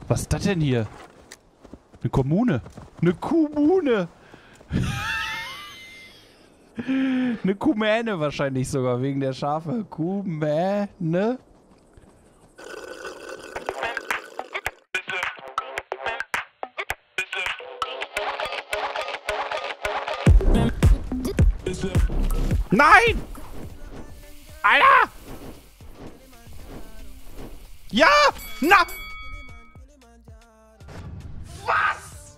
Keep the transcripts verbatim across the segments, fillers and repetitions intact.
Was ist das denn hier? Eine Kommune. Eine Kommune. Eine Kumäne wahrscheinlich sogar, wegen der Schafe. Kumäne. Nein! Alter! Ja! Na! Was?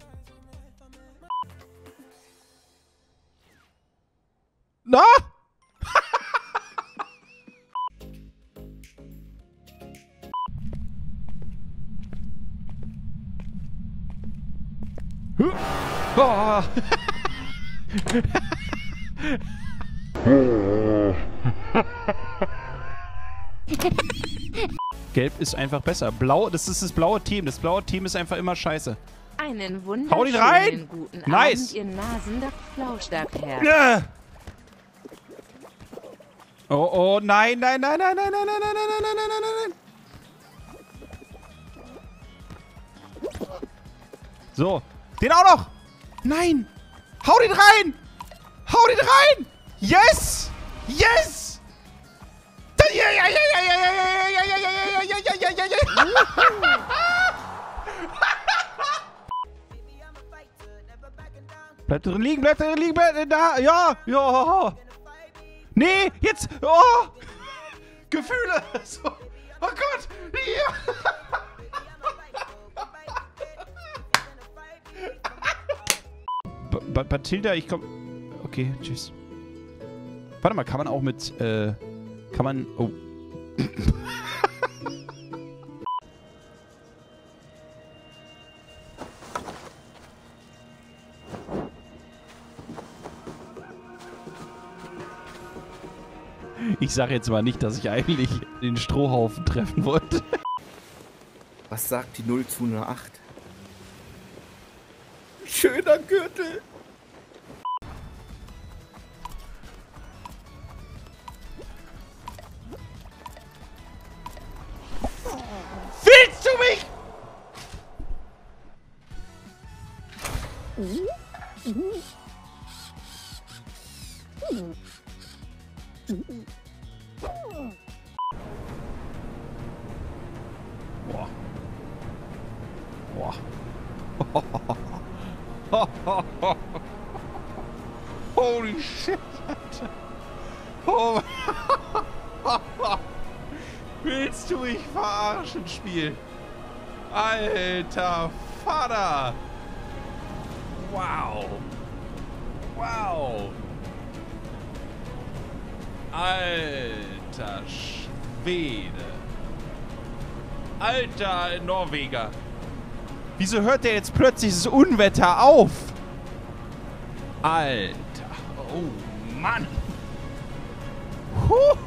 Na? Oh. Gelb ist einfach besser. Blau, das ist das blaue Team. Das blaue Team ist einfach immer scheiße. Einen Hau ihn rein! wunderschönen guten Nice! Abend, ihr Nasen der Flauschdachherr. Ja. Oh, oh, nein, nein, nein, nein, nein, nein, nein, nein, nein, nein, nein, nein, nein. So, den auch noch! Nein! Hau den rein! Hau den rein! Yes! Yes! Ja, ja, ja, ja, ja, ja, ja, ja, ja, ja, ja, ja, ja, ja. Bleib drin liegen, bleib drin liegen, bleib da, ja, ja. Nee, jetzt, oh, Gefühle. So. Oh Gott, ja. B Bathilda, ich komm. Okay, tschüss. Warte mal, kann man auch mit, äh, kann man, oh. Ich sage jetzt mal nicht, dass ich eigentlich den Strohhaufen treffen wollte. Was sagt die null zu einer acht? Schöner Gürtel. Willst du mich? Boah. Boah. Holy shit, Alter. Oh. Willst du mich verarschen, Spiel? Alter Vater. Wow. Wow. Alter Schwede. Alter Norweger. Wieso hört der jetzt plötzlich das Unwetter auf? Alter. Oh Mann. Huh.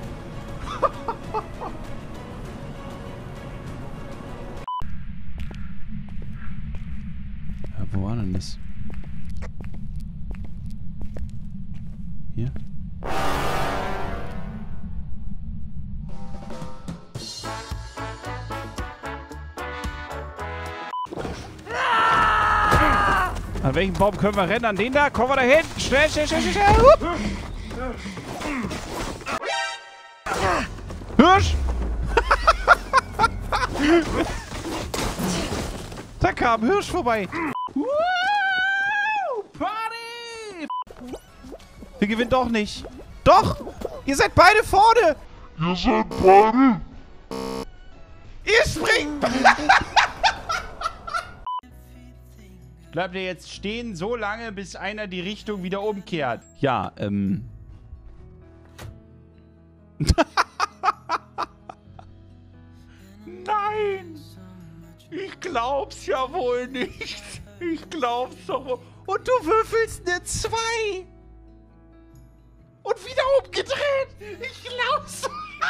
Ja, wo war denn das? Hier? An welchem Baum können wir rennen? An den da? Kommen wir da hin? Schnell, schnell, schnell, schnell, schnell. Hup. Hirsch! Da kam Hirsch vorbei. Woo! Party! Wir gewinnen doch nicht. Doch! Ihr seid beide vorne! Ihr seid beide! Ihr springt! Bleibt ihr jetzt stehen so lange, bis einer die Richtung wieder umkehrt? Ja, ähm... Nein! Ich glaub's ja wohl nicht. Ich glaub's doch wohl. Und du würfelst eine zwei. Und wieder umgedreht. Ich glaub's.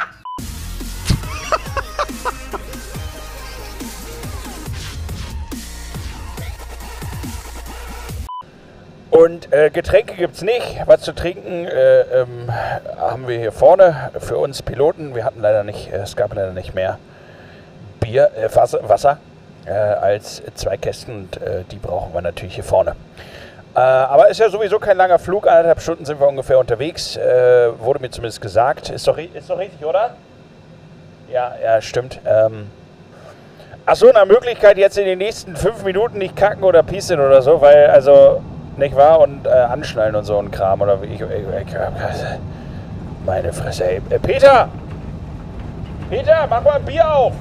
Und äh, Getränke gibt's nicht. Was zu trinken äh, ähm, haben wir hier vorne für uns Piloten. Wir hatten leider nicht, äh, es gab leider nicht mehr Bier, äh, Wasser, Wasser. äh, als zwei Kästen und äh, die brauchen wir natürlich hier vorne. Äh, aber ist ja sowieso kein langer Flug, eineinhalb Stunden sind wir ungefähr unterwegs, äh, wurde mir zumindest gesagt. Ist doch, ist doch richtig, oder? Ja, ja, stimmt. Ähm Achso, nach Möglichkeit jetzt in den nächsten fünf Minuten nicht kacken oder pieseln oder so, weil, also, nicht wahr? Und äh, anschnallen und so ein Kram oder wie ich, ich, ich, ich meine Fresse, ey. Äh, Peter! Peter, mach mal ein Bier auf!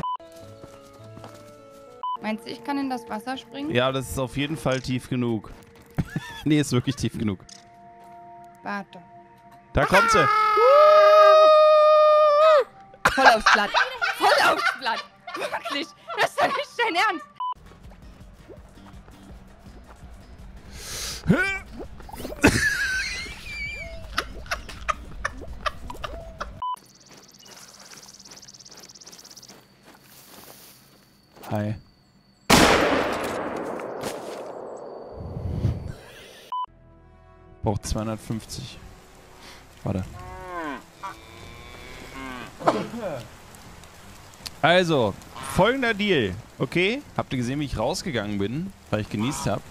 Meinst du, ich kann in das Wasser springen? Ja, das ist auf jeden Fall tief genug. Nee, ist wirklich tief genug. Warte. Da kommt sie. Voll aufs Blatt. Voll aufs Blatt. Wirklich. Das ist doch nicht dein Ernst. Hi. Braucht zweihundertfünfzig. Warte. Also, folgender Deal, okay? Habt ihr gesehen, wie ich rausgegangen bin, weil ich genießt habe?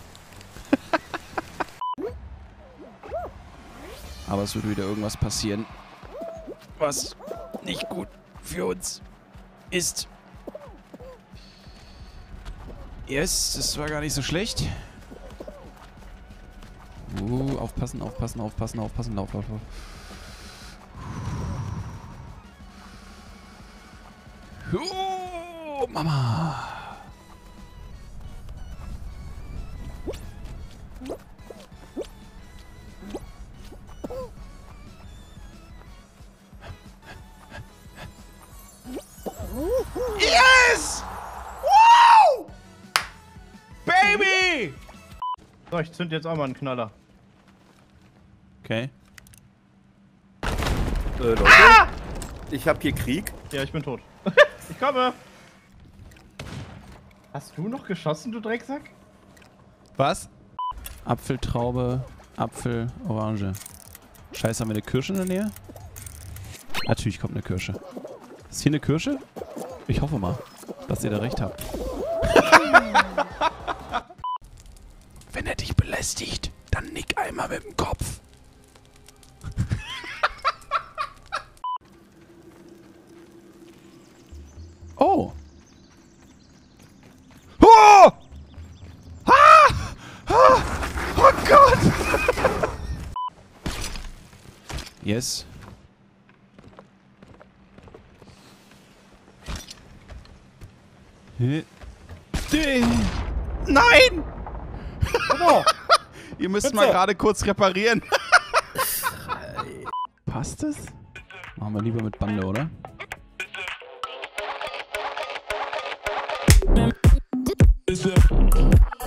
Aber es wird wieder irgendwas passieren, was nicht gut für uns ist. Yes, das war gar nicht so schlecht. Uh, aufpassen, aufpassen, aufpassen, aufpassen, lauf, lauf, lauf. Oh, Mama. Yes! Wow! Baby! So, ich zünd jetzt auch mal einen Knaller. Okay. Äh, Leute, ah! Ich hab hier Krieg. Ja, ich bin tot. Ich komme! Hast du noch geschossen, du Drecksack? Was? Apfel, Traube, Apfel, Orange. Scheiße, haben wir eine Kirsche in der Nähe? Natürlich kommt eine Kirsche. Ist hier eine Kirsche? Ich hoffe mal, dass ihr da recht habt. Wenn er dich belästigt, dann nick einmal mit dem Kopf. Oh. Oh! Ah! Ah! Oh Gott! Yes. Nein! Oh. Ihr müsst Bitte. mal gerade kurz reparieren. Passt es? Machen wir lieber mit Bande, oder? Is it?